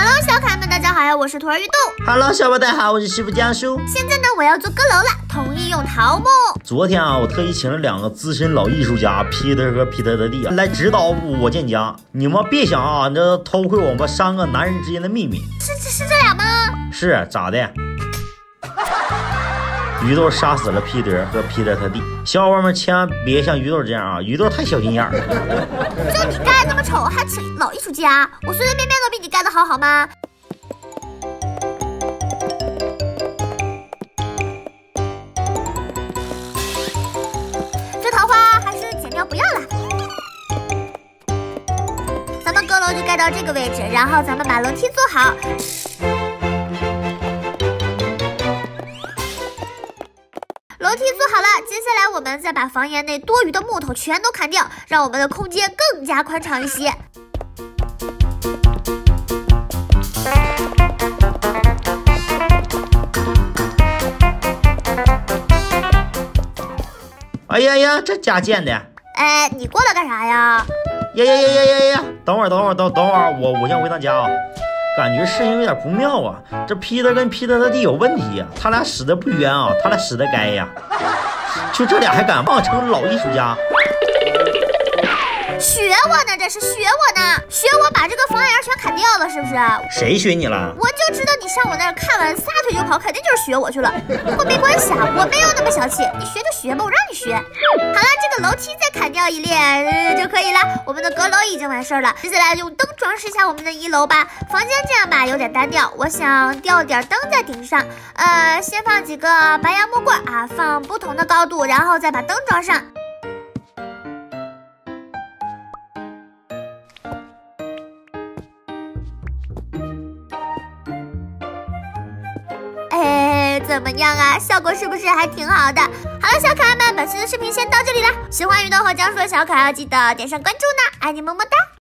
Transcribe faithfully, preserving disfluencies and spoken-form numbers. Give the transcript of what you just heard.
Hello， 小可爱们，大家好呀，我是徒儿玉豆。 Hello， 小伙伴好，我是师傅江叔。 现在呢，我要做阁楼了，统一用桃木。 昨天啊，我特意请了两个资深老艺术家皮特和皮特的弟啊来指导我建家。你们别想啊，这偷窥我们三个男人之间的秘密。 是是是这俩吗？ 是咋的？鱼豆杀死了皮特和皮特他弟，小伙伴们千万别像鱼豆这样啊！鱼豆太小心眼儿了。 就你盖那么丑，还请老艺术家？我随随便便都比你盖的好，好吗？这桃花还是剪掉不要了。咱们阁楼就盖到这个位置，然后咱们把楼梯做好。楼梯做好了，接下来我们再把房檐内多余的木头全都砍掉，让我们的空间更加宽敞一些。 哎呀呀，这家建的！ 哎，你过来干啥呀？ 呀呀呀呀呀呀！等会儿，等会儿，等等会儿，我我先回趟家啊。感觉事情有点不妙啊！这皮特跟皮特他弟有问题呀、啊，他俩死的不冤啊，他俩死的该呀！就这俩还敢妄称老艺术家？ 学我呢，这是学我呢，学我把这个房檐全砍掉了，是不是？ 谁学你了？ 我就知道你上我那儿看完撒腿就跑，肯定就是学我去了。不过没关系啊，我没有那么小气，你学就学吧，我让你学。好了，这个楼梯再砍掉一列、呃、就可以了。我们的阁楼已经完事儿了，接下来用灯装饰一下我们的一楼吧。房间这样吧有点单调，我想吊点灯在顶上，呃，先放几个白杨木棍啊，放不同的高度，然后再把灯装上。哎，怎么样啊？效果是不是还挺好的？好了，小可爱们，本期的视频先到这里啦。喜欢鱼豆和江叔的小可爱要记得点上关注呢，爱你么么哒。